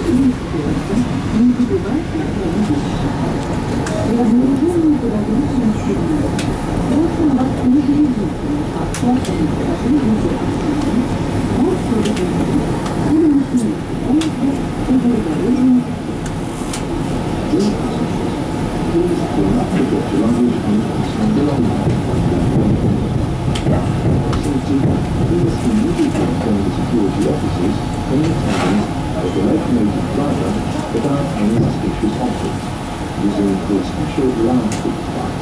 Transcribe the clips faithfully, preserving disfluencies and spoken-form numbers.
не забывайте о будущем. При обнаружении подозрительных сигналов просим вас незамедлительно оплачивать потребности автомобиля, маршруты или механизм поезда и дорогородные. Security officers in the cabins of the locomotive driver without any suspicious objects, using the special loudspeaker device.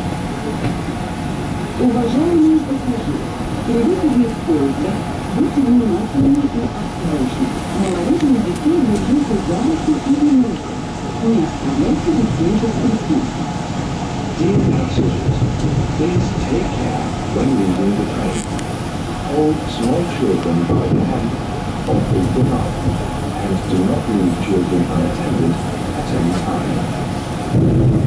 Уважаемые пассажиры, при выходе из поезда будьте внимательны и осторожны. Малолетних детей держите за руки и виноваты. Не оставляйте детей без присмотра. Dear passengers, please take care when leaving the train. Hold small children by the hand or pull them up, and do not leave children unattended at any time.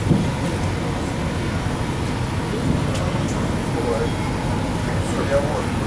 Я вот.